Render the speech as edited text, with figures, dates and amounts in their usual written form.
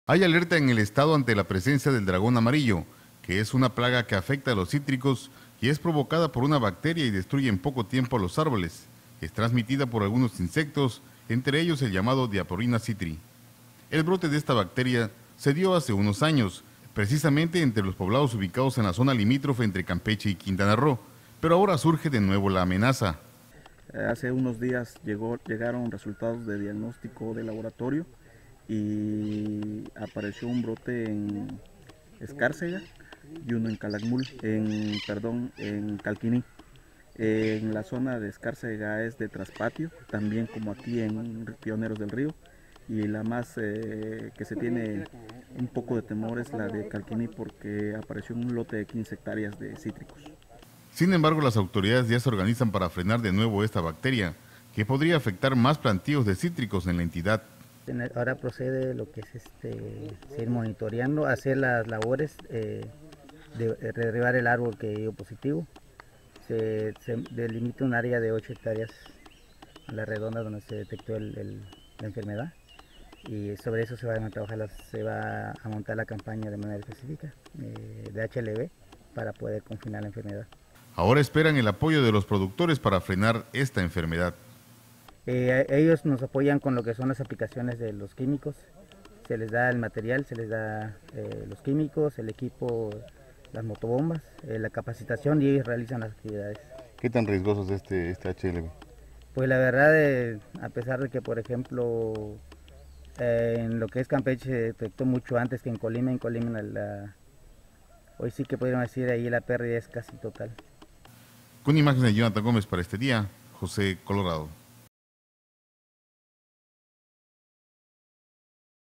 Hay alerta en el estado ante la presencia del dragón amarillo, que es una plaga que afecta a los cítricos y es provocada por una bacteria y destruye en poco tiempo los árboles. Es transmitida por algunos insectos, entre ellos el llamado Diaporina citri. El brote de esta bacteria se dio hace unos años, precisamente entre los poblados ubicados en la zona limítrofe entre Campeche y Quintana Roo, pero ahora surge de nuevo la amenaza. Hace unos días llegaron resultados de diagnóstico de laboratorio y apareció un brote en Escárcega y uno en en Calquiní. En la zona de Escárcega es de traspatio, también como aquí en Pioneros del Río, y la más que se tiene un poco de temor es la de Calquiní porque apareció un lote de 15 hectáreas de cítricos. Sin embargo, las autoridades ya se organizan para frenar de nuevo esta bacteria, que podría afectar más plantíos de cítricos en la entidad. Ahora procede lo que es seguir monitoreando, hacer las labores de derribar el árbol que dio positivo. Se delimita un área de 8 hectáreas a la redonda donde se detectó la enfermedad, y sobre eso se van a trabajar, se va a montar la campaña de manera específica de HLB para poder confinar la enfermedad. Ahora esperan el apoyo de los productores para frenar esta enfermedad. Ellos nos apoyan con lo que son las aplicaciones de los químicos, se les da el material, se les da los químicos, el equipo, las motobombas, la capacitación, y ellos realizan las actividades. ¿Qué tan riesgoso es este HLB? Pues la verdad, a pesar de que, por ejemplo, en lo que es Campeche se detectó mucho antes que en Colima hoy sí que podríamos decir ahí la pérdida es casi total. Con imágenes de Jonathan Gómez para este día, José Colorado.